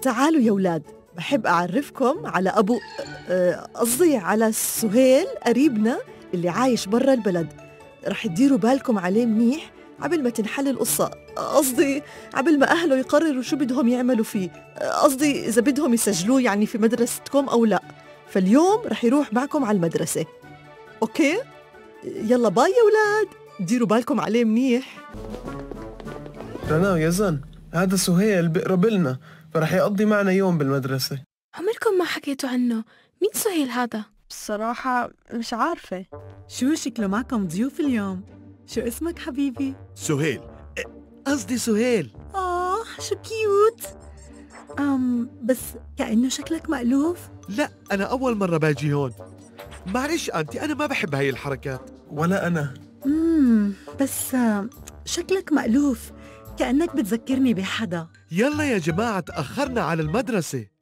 تعالوا يا ولاد، بحب أعرفكم على أبو قصدي على سهيل قريبنا اللي عايش برا البلد. رح تديروا بالكم عليه منيح قبل ما تنحل القصة، قصدي قبل ما أهله يقرروا شو بدهم يعملوا فيه، قصدي إذا بدهم يسجلوه يعني في مدرستكم أو لا. فاليوم رح يروح معكم على المدرسة. أوكي؟ يلا باي يا ولاد، ديروا بالكم عليه منيح. رنا ويزن، هذا سهيل بقرب لنا، فرح يقضي معنا يوم بالمدرسة. عمركم ما حكيتوا عنه. مين سهيل هذا؟ بصراحة مش عارفة. شو شكله معكم ضيوف اليوم؟ شو اسمك حبيبي؟ سهيل، قصدي سهيل. شو كيوت. بس كأنه شكلك مألوف. لا، أنا أول مرة باجي هون. معلش أنتي، أنا ما بحب هاي الحركات. ولا أنا. بس شكلك مألوف، كأنك بتذكرني بحدا. يلا يا جماعة، تأخرنا على المدرسة.